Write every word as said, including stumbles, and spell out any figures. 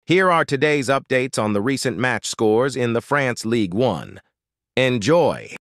Here are today's updates on the recent match scores in the France Ligue one. Enjoy!